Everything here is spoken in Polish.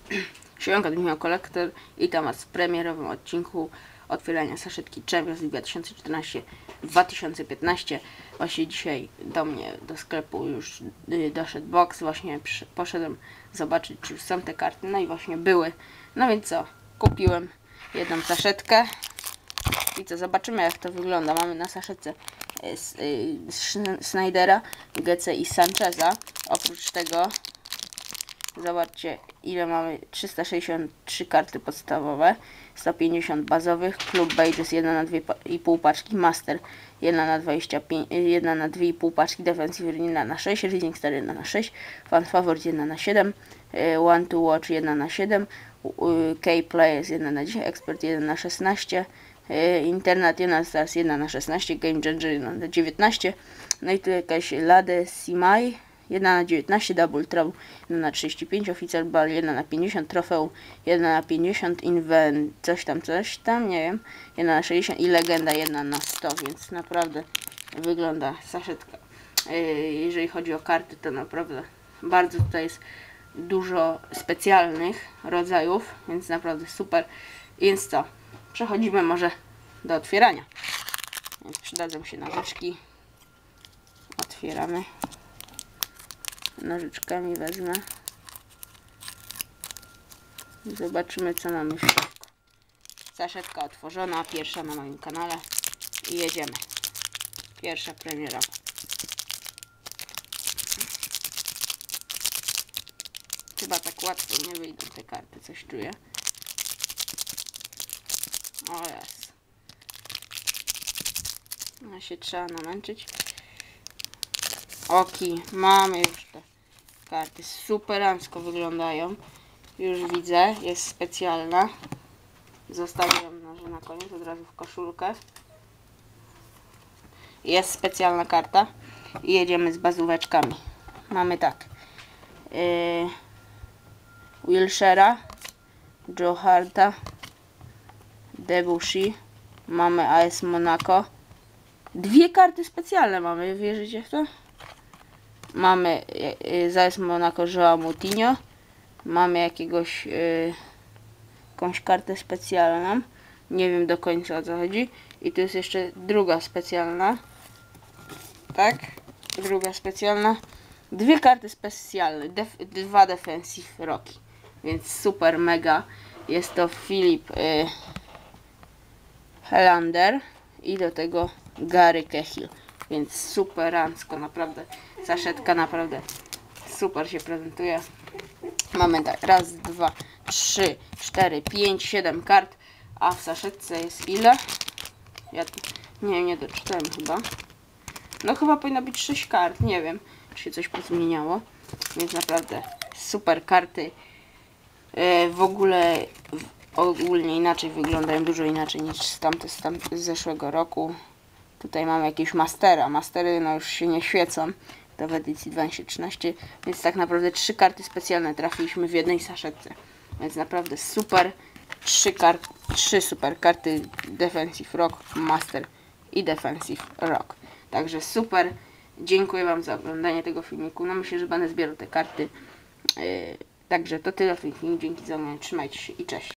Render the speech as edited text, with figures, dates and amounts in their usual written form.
Siemanko, to Michał Kolektor i tam w premierowym odcinku otwierania saszetki Champions League 2014-2015. Właśnie dzisiaj do mnie do sklepu już doszedł box. Właśnie poszedłem zobaczyć, czy już są te karty. No i właśnie były. No więc co? Kupiłem jedną saszetkę. I co? Zobaczymy, jak to wygląda. Mamy na saszetce Snydera, GC i Sancheza. Oprócz tego zobaczcie, ile mamy: 363 karty podstawowe, 150 bazowych, Club Badges 1 na 2,5 paczki, Master 1 na 25, 1 na 2,5 paczki, Defensive 1 na 6, Reading Star 1 na 6, Fan Favorite 1 na 7, One to Watch 1 na 7, K Players 1 na 10, Expert 1 na 16, Internet 1 Stars 1 na 16, Game Changer 1 na 19, no i tu jakaś Lade Simai 1 na 19, Double Trouble 1 na 35, Officer Ball 1 na 50, Trofeu 1 na 50, Invent coś tam, nie wiem, 1 na 60 i Legenda 1 na 100, więc naprawdę wygląda saszetka. Jeżeli chodzi o karty, to naprawdę bardzo tutaj jest dużo specjalnych rodzajów, więc naprawdę super. Więc co? Przechodzimy może do otwierania. Więc przydadzą się nożyczki. Otwieramy. Nożyczkami wezmę. Zobaczymy, co mamy w środku. Saszetka otworzona, pierwsza na moim kanale. I jedziemy. Pierwsza premiera. Chyba tak łatwo nie wyjdą te karty, coś czuję. O jest. No się trzeba namęczyć. Oki, mamy już te karty. Superancko wyglądają. Już widzę, jest specjalna. Zostawię ją może na koniec, od razu w koszulkę. Jest specjalna karta. I jedziemy z bazóweczkami. Mamy tak. Wilshera, Joe Harta, Debussy. Mamy AS Monaco. Dwie karty specjalne mamy, wierzycie w to? Mamy z AS Monaco João Moutinho. Mamy jakąś kartę specjalną. Nie wiem do końca, o co chodzi. I tu jest jeszcze druga specjalna. Tak? Druga specjalna. Dwie karty specjalne. Dwa Defensive Rocky. Więc super, mega. Jest to Filip Helander. I do tego Gary Cahill. Więc superancko, naprawdę. Saszetka naprawdę super się prezentuje. Mamy tak, raz, dwa, 3, 4, 5, 7 kart. A w saszetce jest ile? Ja nie doczytałem chyba. No chyba powinno być 6 kart. Nie wiem, czy się coś pozmieniało. Więc naprawdę super karty. W ogóle ogólnie inaczej wyglądają, dużo inaczej niż z zeszłego roku. Tutaj mamy jakieś Mastera. Mastery no już się nie świecą. To w edycji 2013. Więc tak naprawdę 3 karty specjalne trafiliśmy w jednej saszetce. Więc naprawdę super. 3 super karty Defensive Rock, Master i Defensive Rock. Także super. Dziękuję Wam za oglądanie tego filmiku. No myślę, że będę zbierał te karty. Także to tyle w tym filmie. Dzięki za oglądanie. Trzymajcie się i cześć.